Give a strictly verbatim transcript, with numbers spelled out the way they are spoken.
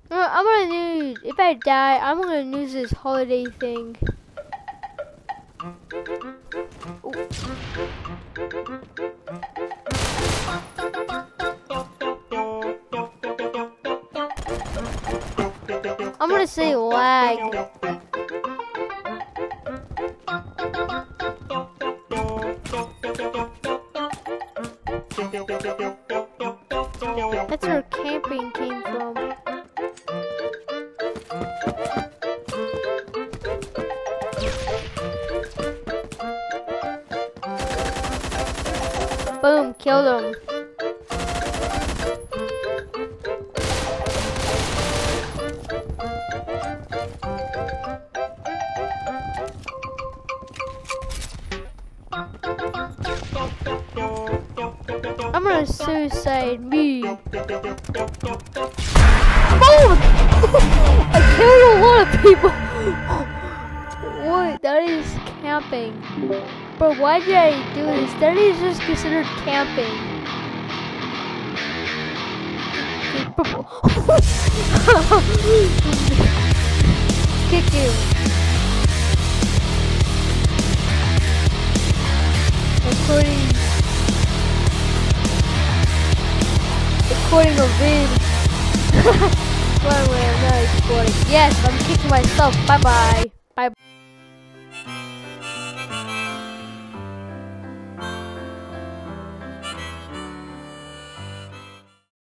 Uh, I'm gonna use, if I die, I'm gonna use this holiday thing. Ooh. I'm gonna say lag. That's where camping came from. Boom, killed him. I'm gonna suicide me. Oh! I killed a lot of people. What? That is camping. Bro, why did I do this? That is just considered camping. Kick you. Recording. Recording a vid. Well, I'm not recording. Yes, I'm kicking myself. Bye bye. Bye.